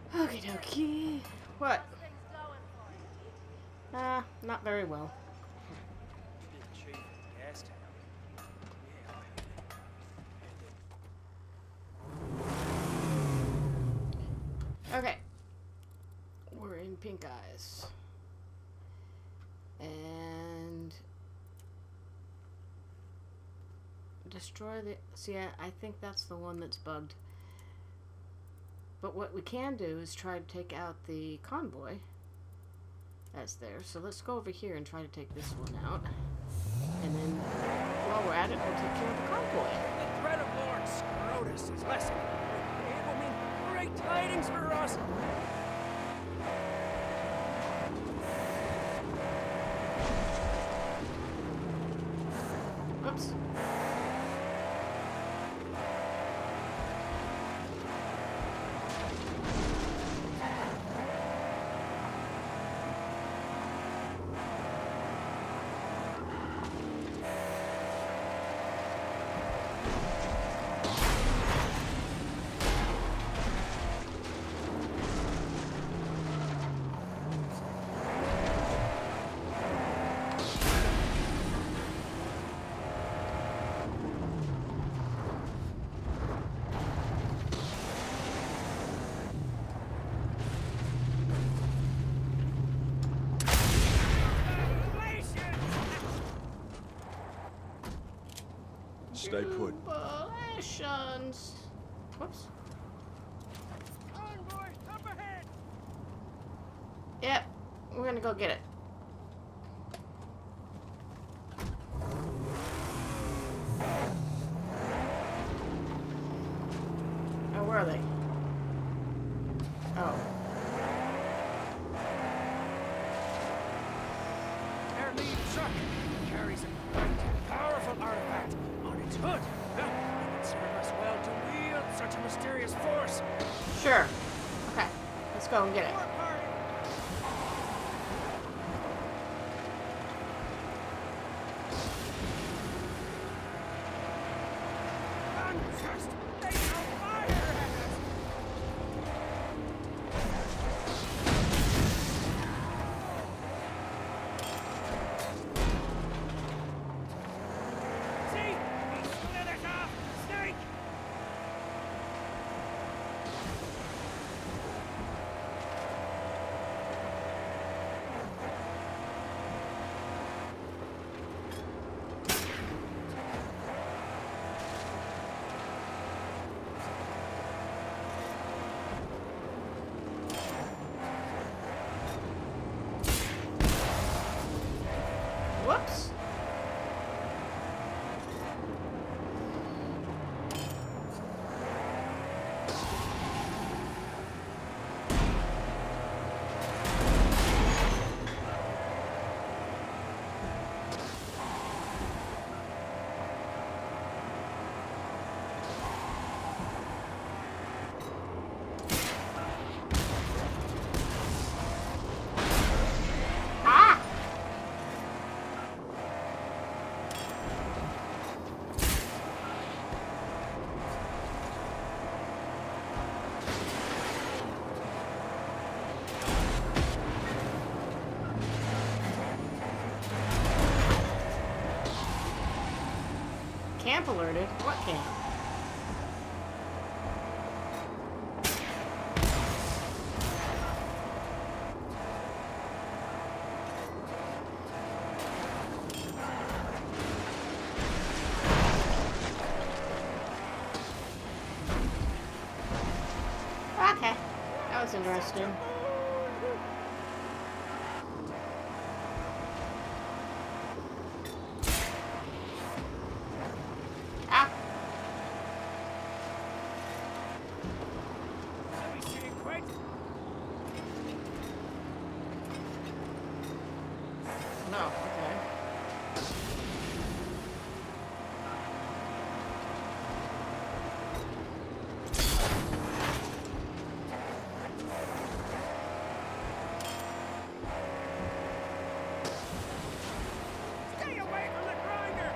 Okie dokie. What? Not very well. Okay. We're in Pink Eyes. And destroy the... See, I think that's the one that's bugged. But what we can do is try to take out the convoy that's there. So let's go over here and try to take this one out. And then, while we're at it, we'll take care of the convoy. The threat of Lord Scrotus is lessened. It will mean great tidings for us. Oops. Stay put. Jubilations. Whoops. Convoy, up ahead. Yep. We're gonna go get it. Oh, where are they? Oh. Our lead truck carries a great, powerful artifact on its hood. It would serve us well to wield such a mysterious force. Sure. Okay. Let's go and get it. More party. Fantastic! They are fire at us! See? He slithers off! Snake! Whoops. Ah! Camp alerted? What camp? Okay. That was interesting. Ah! Let me see it quick. No, okay. Stay away from the grinder!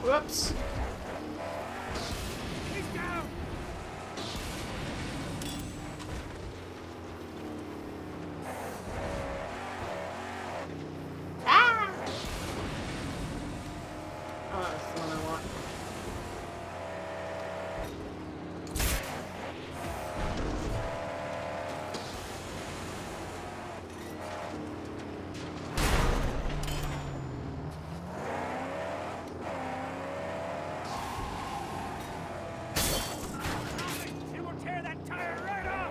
Whoops. He's down! Ah! Oh, that's the one I want. It will tear that tire right off!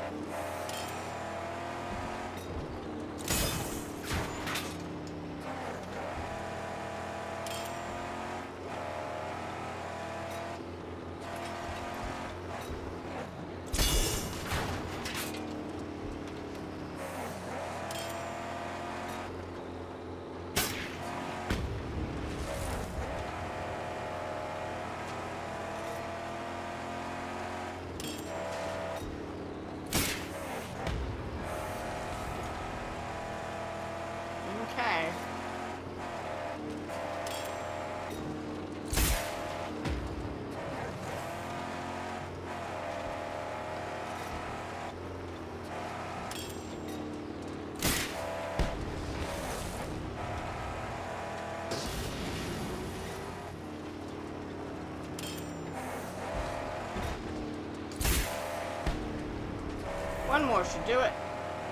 Okay. One more should do it.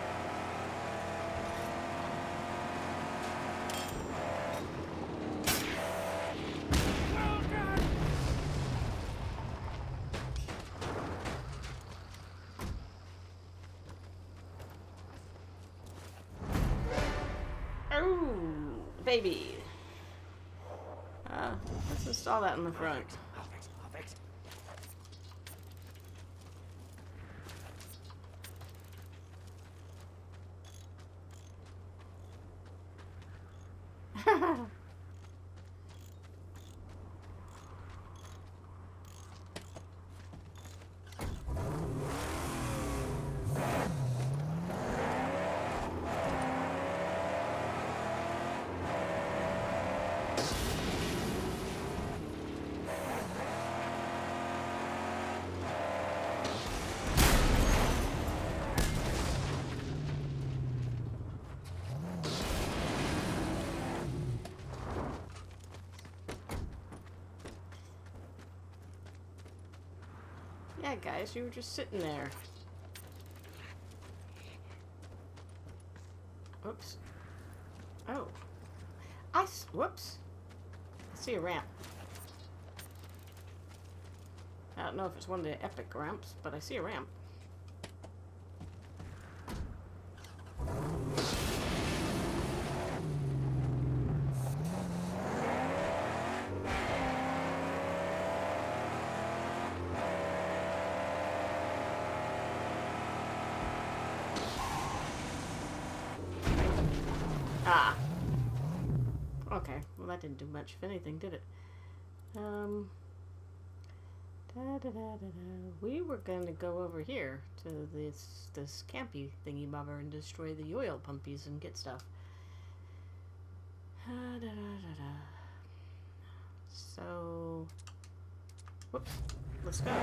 Well done! Oh, baby. Let's install that in the front. I'll fix it, I'll fix it. Yeah, guys, you were just sitting there. Whoops. Oh. Whoops. I see a ramp. I don't know if it's one of the epic ramps, but I see a ramp. Ah. Okay, well that didn't do much of anything, did it? We were going to go over here to this campy thingy bobber and destroy the oil pumpies and get stuff. So, whoops, let's go.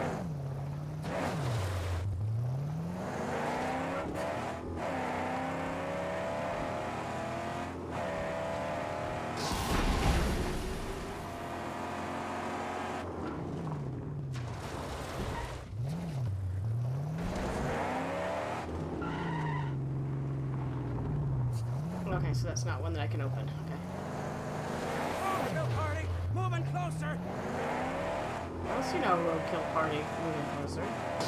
Okay, so that's not one that I can open. Okay. Roadkill party, moving closer! I don't see no roadkill party moving closer.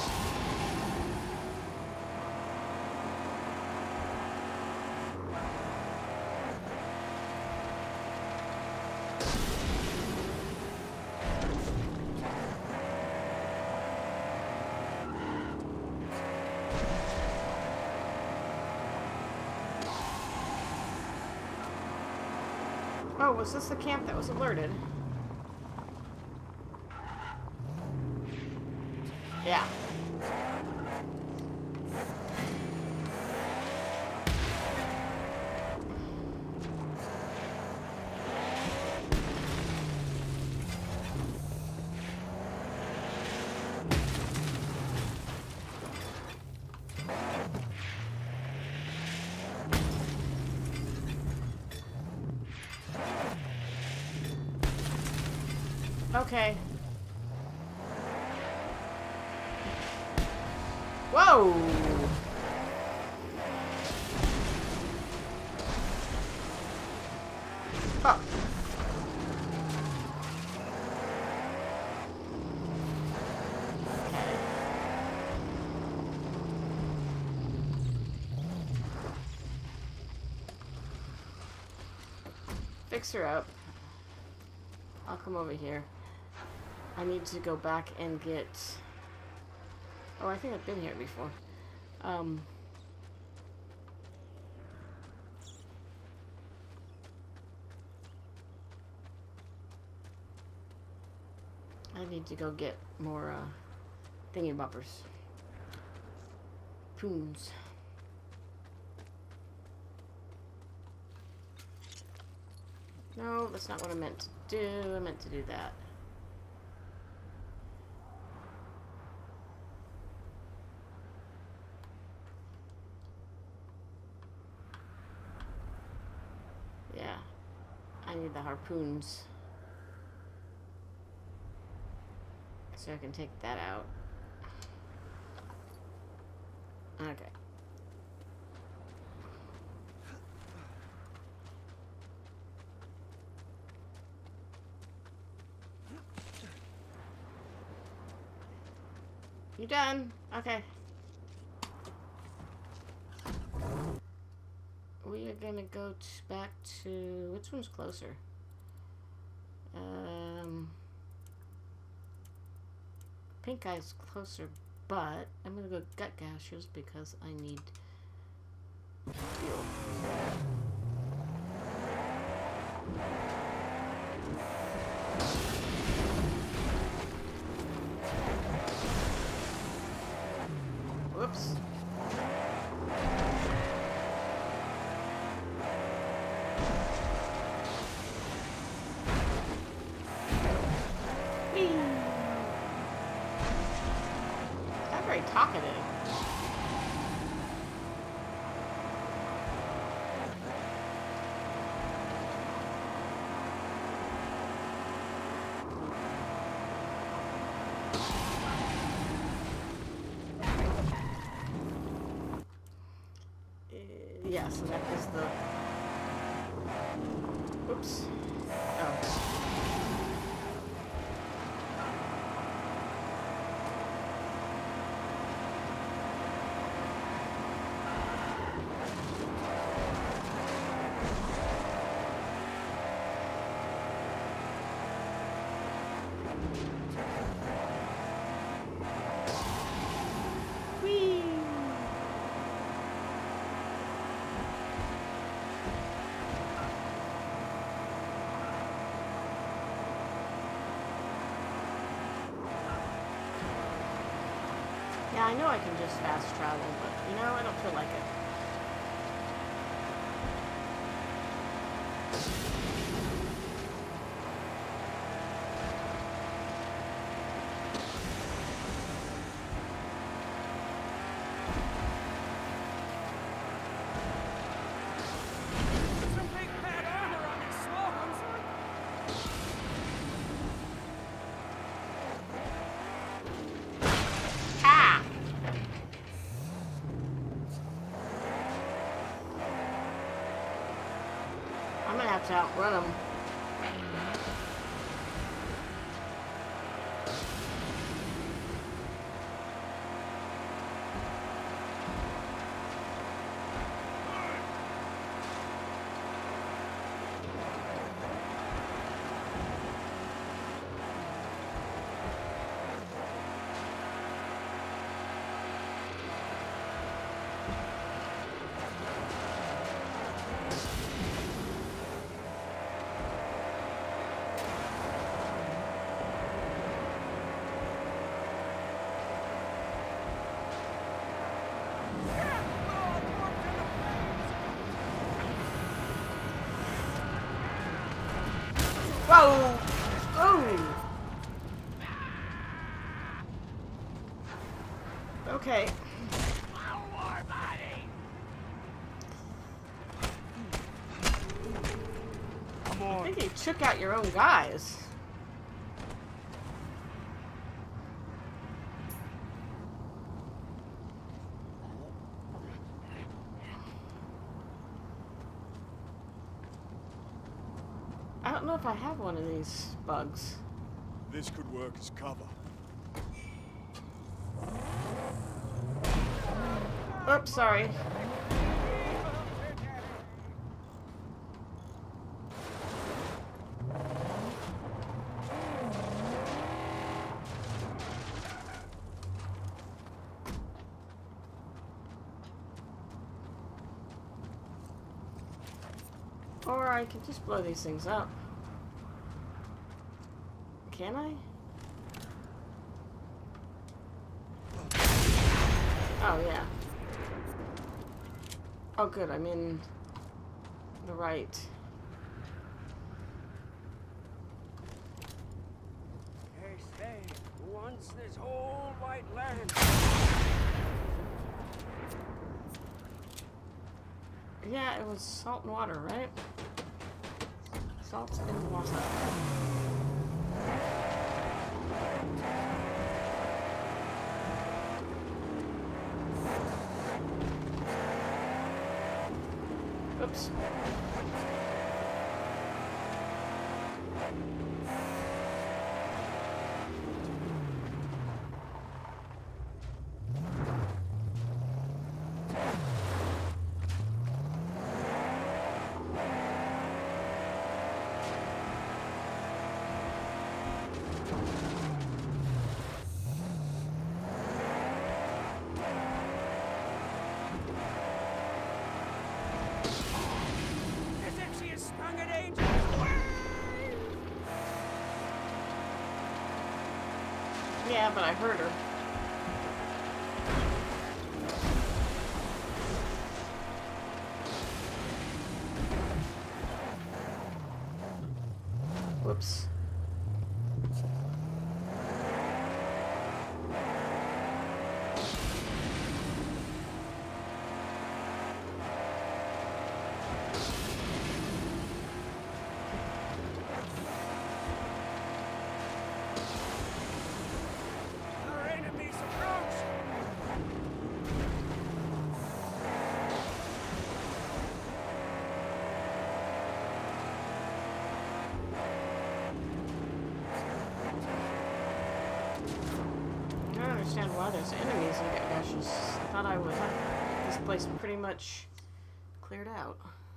Oh, was this the camp that was alerted? Yeah. Okay. Whoa! Oh. Okay. Fix her up. I'll come over here. I need to go back and get... Oh, I think I've been here before. I need to go get more, thingy boppers. Prunes. No, that's not what I meant to do. I meant to do that. Yeah. I need the harpoons. So I can take that out. Okay. You done? Okay. We are gonna go back to... Which one's closer? Pink Eye's closer, but I'm gonna go Gut Gashers because I need fuel. Whoops. Whee! I'm very talkative. Yeah, so that is the... Oops. Oh. Whee! Yeah, I know I can just fast travel, but, you know, I don't feel like it. Some big bad armor on these small ones. Ah! I'm gonna have to outrun them. Whoa! Oh! Okay. Come I on. think you took out your own guys. don't know if I have one of these bugs. This could work as cover. Oops, sorry. Or I can just blow these things up. Can I? Oh, yeah. Oh, good. I'm in the right. They say once this whole white land. Yeah, it was salt and water, right? Salt and water. Oops. Yeah, but I heard her. Whoops. I don't understand why there's enemies in Gashes. I thought I would have this place pretty much cleared out.